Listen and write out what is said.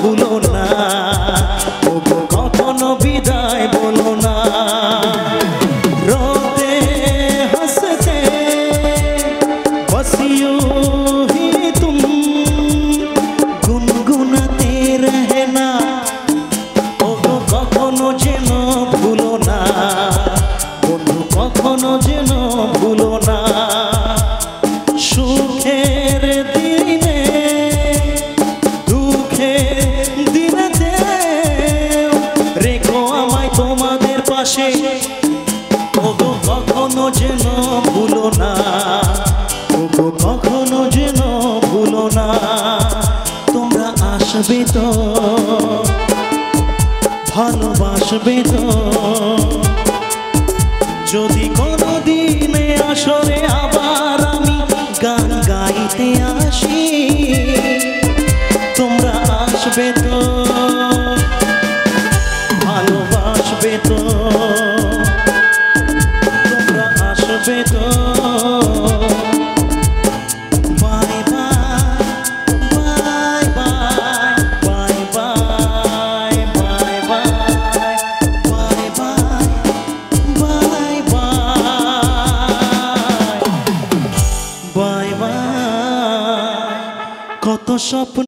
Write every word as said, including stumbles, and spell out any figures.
ভুলো না, ওগো কখনো বিদায় বলো না। रोते हंसते बस यूं ही तुम गुनगुनाते रहना, ওগো কখনো যেন ভুলো না, বন্ধু কখনো যেন ভুলো না। সুখের দিনে দুঃখের দিনেতে রেখো আমায় তোমাদের পাশে, ওগো কখনো যেন ভুলো না, ওগো কখনো যেন ভুলো না। তোমরা আসবে তো, ভালোবাসবে তো, যদি কোনো দিনে আসরে আবার আমি গান গাইতে আসি, তোমরা আসবে তো, ভালোবাসবে তো, তোমরা আসবে তো। Bye bye bye bye bye bye bye bye bye bye bye bye bye. কত স্বপ্ন